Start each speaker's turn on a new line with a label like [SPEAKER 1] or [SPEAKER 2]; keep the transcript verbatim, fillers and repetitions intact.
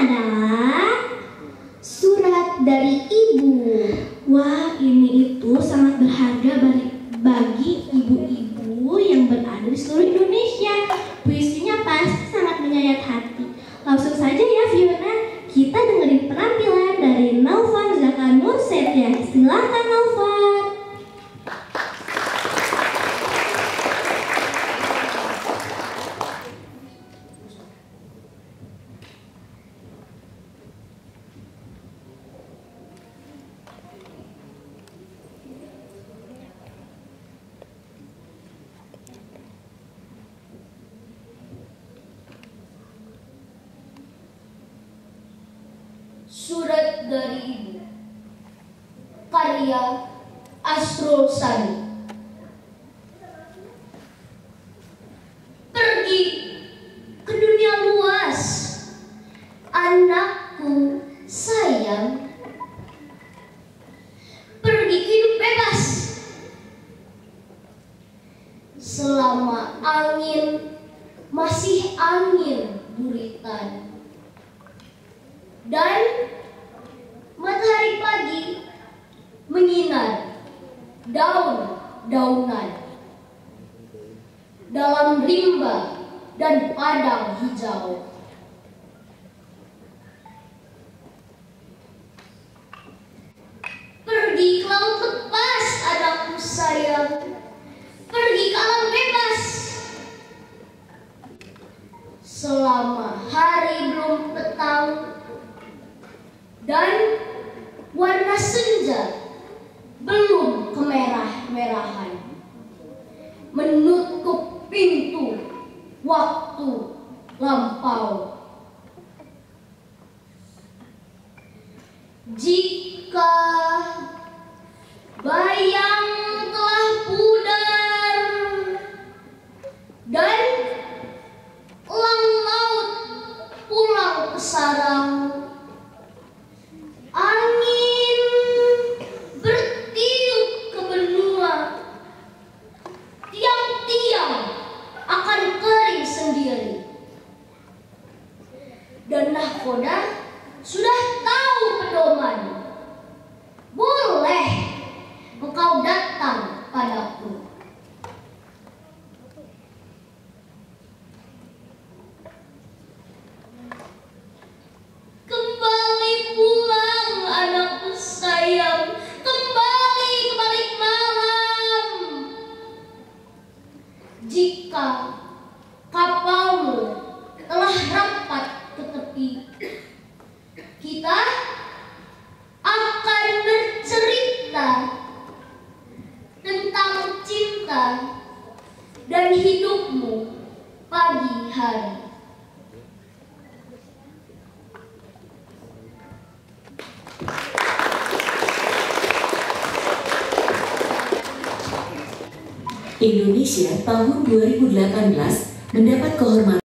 [SPEAKER 1] adalah surat dari ibu. Wah, ini itu sangat berharga bagi ibu-ibu yang berada di seluruh Indonesia. Puisinya pasti sangat menyayat hati. Langsung saja ya Fiona, kita dengerin penampilan dari Naufal Zaka Nur Setia. Silakan Naufal.
[SPEAKER 2] Surat dari Ibu, karya Asrul Sani. Pergi ke dunia luas, anakku sayang. Pergi hidup bebas, selama angin masih angin buritan dan matahari pagi menyinar daun-daunan dalam rimba dan padang hijau. Pergi ke laut lepas, anakku sayang. Pergi ke alam bebas, selama hari belum petang dan warna senja belum kemerah-merahan, menutup pintu waktu lampau. Jika bayang telah pudar dan elang laut pulang ke sarang, angin bertiup ke benua, tiang-tiang akan kering sendiri. Dan nahkoda sudah tahu pedoman. Boleh engkau datang padaku. Kembali pulang, anakku sayang. Kembali ke balik malam. Jika kapalmu telah rapat ke tepi, kita akan bercerita tentang cinta dan hidupmu pagi hari.
[SPEAKER 3] Indonesia tahun dua ribu delapan belas mendapat kehormatan